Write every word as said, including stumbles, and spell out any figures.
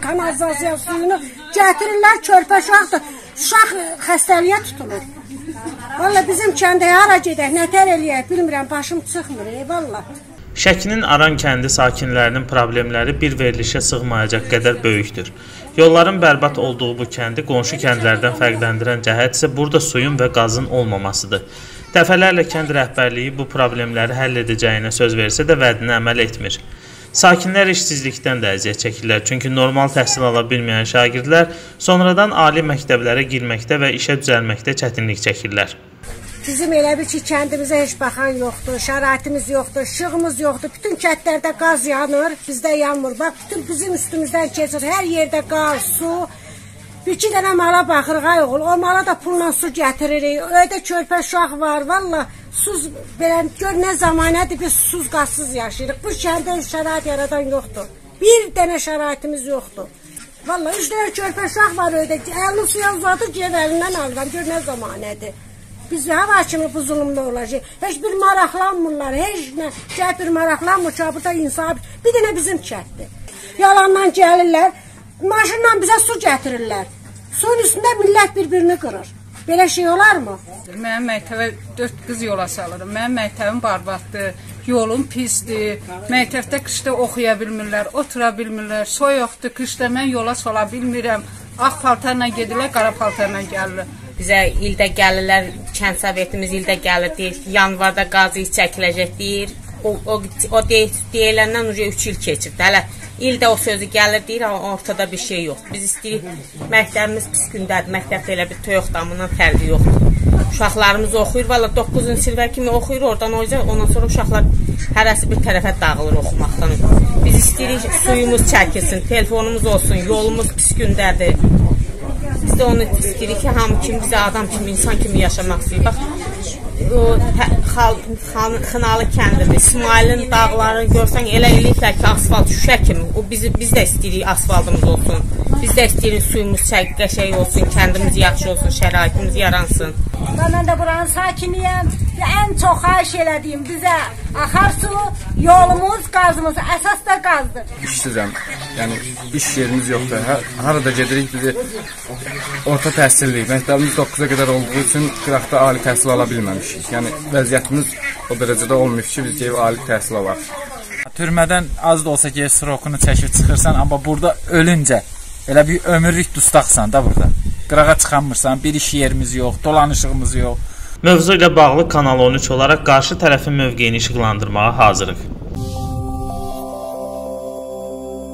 kanalizasiya suyunu gətirirlər, körpə uşaqdır. Uşaq xəstəliyə tutulur. Valla bizim kəndə hara gedək, nətər eləyək, bilmirəm, başım çıxmır, ey valla. Şəkinin Aran kəndi sakinlərinin problemləri bir verilişə sığmayacaq qədər böyükdür. Yolların bərbad olduğu bu kəndi qonşu kəndlərdən fərqləndirən cəhət isə burada suyun və qazın olmamasıdır. Dəfələrlə kənd rəhbərliyi bu problemləri həll edəcəyinə söz versə də vədinə əməl etmir. Sakinlər işsizlikdən də əziyyət çəkirlər, çünki normal təhsil ala bilməyən şagirdlər sonradan ali məktəblərə girməkdə və işə düzəlməkdə çətinlik çəkirlər. Bizim elə bir ki, kəndimizə heç baxan yoxdur, şəraitimiz yoxdur, işığımız yoxdur. Bütün kəndlərdə qaz yanır, bizdə yanmır. Bax, bütün bizim üstümüzdən keçir, hər yerdə qaz, su. Bir iki dənə mala baxırıq, ay oğul, o mala da pulla su gətiririk. Öydə körpə uşaq var, valla. Suz, belə, gör nə zamanədir, biz susuz, qazsız yaşayırıq. Bu kəndə şərait yaradan yoxdur. Bir dənə şəraitimiz yoxdur. Valla, üç dənə körpə uşaq var öydə. Əlini suya uzadır, gel əlindən alıram. Gör nə zamanədir. Biz hava kimi bu zulümdə olacaq. Heç bir maraqlanmırlar, heç nə. Cəhət bir maraqlanmır ki, burada insan. Bir dənə bizim kətdir. Yalandan gəlirlər, maşınla bizə su gətirirlər. Suyun üstündə millət bir-birini qırır. Belə şey olar mı? Mənim məktəbə dörd qız yola salırım. Mənim məktəbim barbaddır, yolum pisdir. Məktəbdə qışda oxuya bilmirlər, otura bilmirlər. Soyuqdur, qışda mən yola sala bilmirəm. Ağ paltarla gedirlər, qara paltarla gəlirlər. Bizə ildə gəlirlər, kənd sovetimiz ildə gəlir, deyir ki, yanvarda qazı çəkiləcək, deyir. O, o, o deyiləndən uca üç il keçir. Hələ ildə o sözü gəlir, deyir, amma ortada bir şey yox. Biz istəyirik, məktəbimiz pis gündədir, məktəbdə elə bir toyuq damından fərqi yoxdur. Uşaqlarımız oxuyur, valla doqquzuncu sinifə kimi oxuyur, oradan o yüzden ondan sonra uşaqlar hərəsi bir tərəfə dağılır oxumaqdan. Biz istəyirik, suyumuz çəkilsin, telefonumuz olsun, yolumuz pis gündədir. Biz də onu istəyirik ki, hamı kimi, bizə adam kimi, insan kimi yaşamaq istəyir. Bax, o Xınalı kəndidir, İsmailin dağlarını görsən elə eləyirlər ki, asfalt şüşə kimi. O, biz, biz də istəyirik asfaltımız olsun. Biz də istəyirik suyumuz qəşəng olsun, kəndimiz yaxşı olsun, şəraitimiz yaransın. Mən də buranın sakiniyəm. Ən çox xahiş elədiyim bizə axar su, yolumuz, qazımız, əsas da qazdır. İşsizəm, yəni iş yerimiz yoxdur. Harada gedirik bizi orta təhsillik. Məktəbimiz doqquza qədər olduğu üçün qıraqda ali təhsil ala bilməmişik. Yəni vəziyyətimiz o dərəcədə olmayıb ki, biz deyib ali təhsil alaq. Türmədən az da olsa ki, srokunu çəkib çıxırsan, amma burada ölüncə elə bir ömürlük dustaqsan da burada. Qırağa çıxanmırsan, bir iş yerimiz yox, dolanışığımız yox. Mövzu ilə bağlı Kanal on üç olaraq qarşı tərəfin mövqeyini işıqlandırmağa hazırıq.